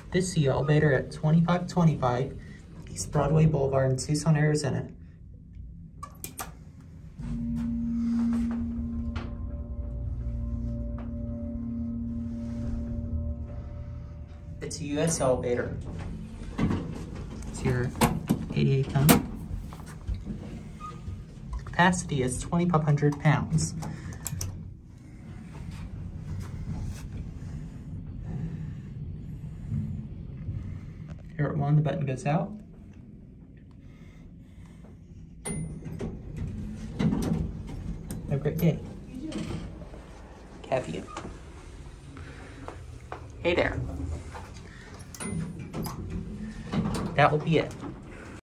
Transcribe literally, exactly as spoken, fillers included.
This is the elevator at twenty-five twenty-five East Broadway Boulevard in Tucson, Arizona. It's a U S elevator. It's your eighty-eight ton. The capacity is twenty-five hundred pounds. Here at one, the button goes out. Have a great day. Have you? Hey there. That will be it.